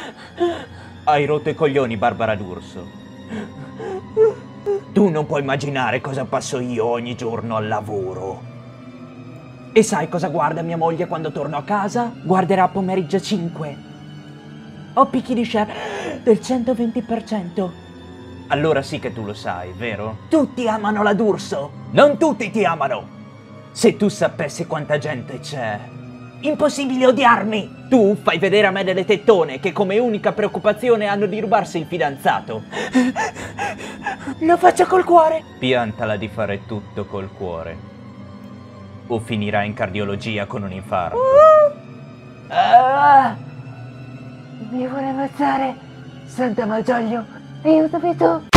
Hai rotto i coglioni, Barbara D'Urso. Tu non puoi immaginare cosa passo io ogni giorno al lavoro. E sai cosa guarda mia moglie quando torno a casa? Guarderà Pomeriggio 5. Ho picchi di share del 120%. Allora sì che tu lo sai, vero? Tutti amano la D'Urso. Non tutti ti amano. Se tu sapessi quanta gente c'è. Impossibile odiarmi. Tu fai vedere a me delle tettone che come unica preoccupazione hanno di rubarsi il fidanzato. Lo faccio col cuore. Piantala di fare tutto col cuore. O finirai in cardiologia con un infarto. Mi vuole ammazzare. Santa Malgioglio, aiutami tu.